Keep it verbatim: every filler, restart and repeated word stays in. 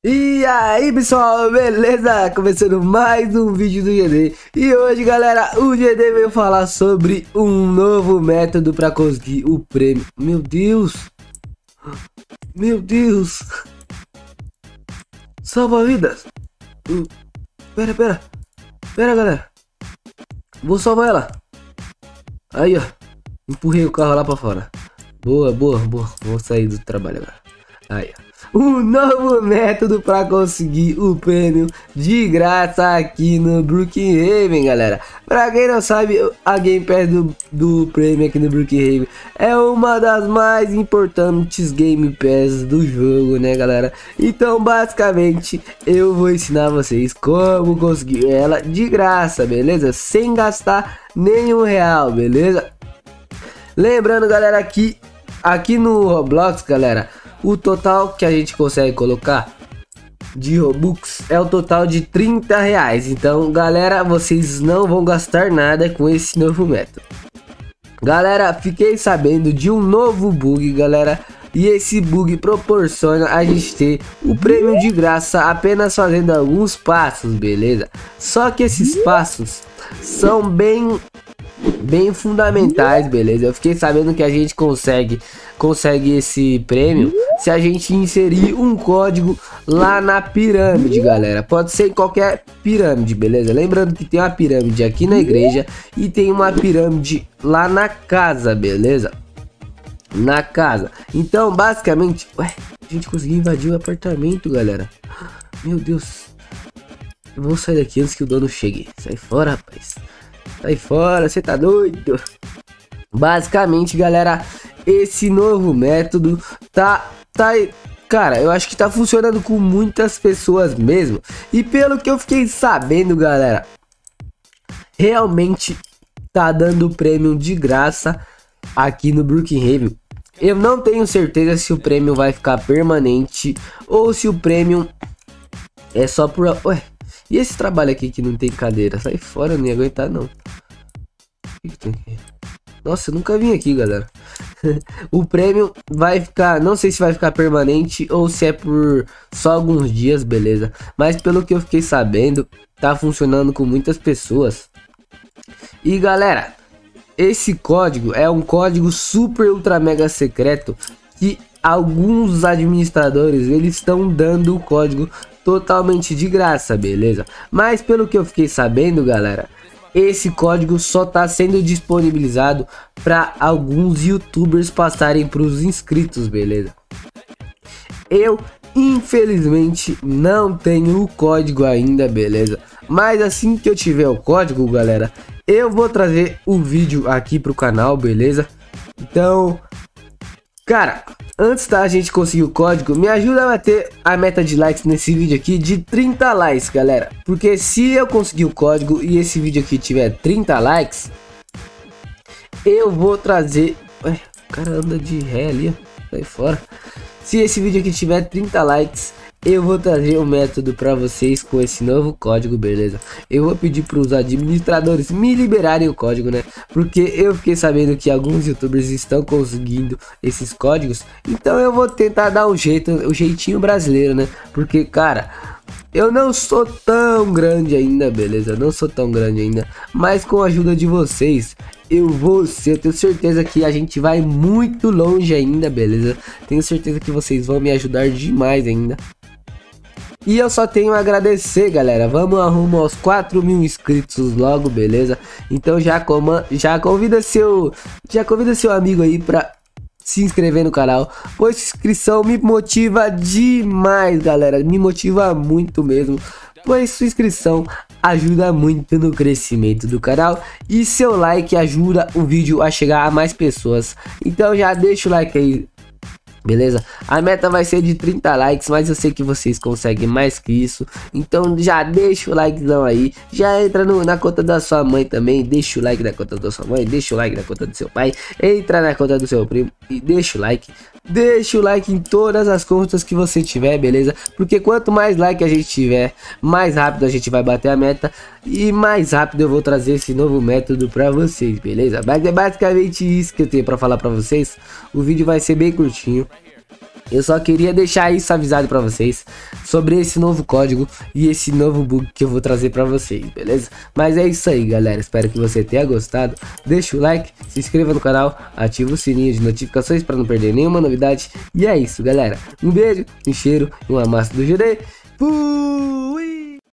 E aí pessoal, beleza? Começando mais um vídeo do G D. E hoje galera, o G D veio falar sobre um novo método para conseguir o prêmio. Meu Deus! Meu Deus! Salva vidas! Uh, pera, pera! Pera galera! Vou salvar ela! Aí ó! Empurrei o carro lá pra fora. Boa, boa, boa. Vou sair do trabalho agora. Aí ó. Um novo método para conseguir o prêmio de graça aqui no Brookhaven, galera. Para quem não sabe, a Game Pass do, do prêmio aqui no Brookhaven é uma das mais importantes Game Pass do jogo, né, galera? Então, basicamente, eu vou ensinar vocês como conseguir ela de graça, beleza? Sem gastar nenhum real, beleza? Lembrando, galera, que aqui no Roblox, galera, o total que a gente consegue colocar de Robux é o total de trinta reais. Então, galera, vocês não vão gastar nada com esse novo método. Galera, fiquei sabendo de um novo bug, galera. E esse bug proporciona a gente ter o prêmio de graça apenas fazendo alguns passos, beleza? Só que esses passos são bem... bem fundamentais, beleza? Eu fiquei sabendo que a gente consegue consegue esse prêmio se a gente inserir um código lá na pirâmide, galera. Pode ser em qualquer pirâmide, beleza? Lembrando que tem uma pirâmide aqui na igreja e tem uma pirâmide lá na casa, beleza? Na casa. Então, basicamente, ué, a gente conseguiu invadir o apartamento, galera. Meu Deus. Eu vou sair daqui antes que o dono chegue. Sai fora, rapaz. Sai fora, você tá doido? Basicamente, galera, esse novo método tá, tá, cara, eu acho que tá funcionando com muitas pessoas mesmo. E pelo que eu fiquei sabendo, galera, realmente tá dando prêmio de graça aqui no Brookhaven. Eu não tenho certeza se o prêmio vai ficar permanente ou se o prêmio é só por... Ué, e esse trabalho aqui que não tem cadeira? Sai fora, eu não ia aguentar não. O que tem aqui? Nossa, eu nunca vim aqui, galera. O prêmio vai ficar, não sei se vai ficar permanente ou se é por só alguns dias, beleza? Mas pelo que eu fiquei sabendo, tá funcionando com muitas pessoas. E galera, esse código é um código super ultra mega secreto que alguns administradores eles estão dando o código totalmente de graça, beleza? Mas pelo que eu fiquei sabendo, galera, esse código só está sendo disponibilizado para alguns youtubers passarem para os inscritos, beleza? Eu infelizmente não tenho o código ainda, beleza? Mas assim que eu tiver o código, galera, eu vou trazer o vídeo aqui pro canal, beleza? Então, cara, antes da gente conseguir o código, me ajuda a bater a meta de likes nesse vídeo aqui de trinta likes, galera. Porque se eu conseguir o código e esse vídeo aqui tiver trinta likes, eu vou trazer... Ué, o cara anda de ré ali, ó. Sai fora. Se esse vídeo aqui tiver trinta likes, eu vou trazer um método para vocês com esse novo código, beleza? Eu vou pedir para os administradores me liberarem o código, né? Porque eu fiquei sabendo que alguns youtubers estão conseguindo esses códigos. Então eu vou tentar dar um jeito, o um jeitinho brasileiro, né? Porque, cara, eu não sou tão grande ainda, beleza? Eu não sou tão grande ainda. Mas com a ajuda de vocês, eu vou ser, eu tenho certeza que a gente vai muito longe ainda, beleza? Tenho certeza que vocês vão me ajudar demais ainda. E eu só tenho a agradecer, galera. Vamos arrumar aos quatro mil inscritos logo, beleza? Então já, coma, já convida seu já convida seu amigo aí pra se inscrever no canal, pois inscrição me motiva demais, galera. Me motiva muito mesmo, pois sua inscrição ajuda muito no crescimento do canal e seu like ajuda o vídeo a chegar a mais pessoas. Então já deixa o like aí, beleza? A meta vai ser de trinta likes, mas eu sei que vocês conseguem mais que isso. Então já deixa o likezão aí. Já entra no, na conta da sua mãe também. Deixa o like na conta da sua mãe. Deixa o like na conta do seu pai. Entra na conta do seu primo e deixa o like. Deixa o like em todas as contas que você tiver, beleza? Porque quanto mais like a gente tiver, mais rápido a gente vai bater a meta e mais rápido eu vou trazer esse novo método pra vocês, beleza? Mas é basicamente isso que eu tenho pra falar pra vocês. O vídeo vai ser bem curtinho. Eu só queria deixar isso avisado pra vocês sobre esse novo código e esse novo bug que eu vou trazer pra vocês, beleza? Mas é isso aí, galera. Espero que você tenha gostado. Deixa o like, se inscreva no canal, ativa o sininho de notificações pra não perder nenhuma novidade. E é isso, galera. Um beijo, um cheiro e uma massa do G D. Fui!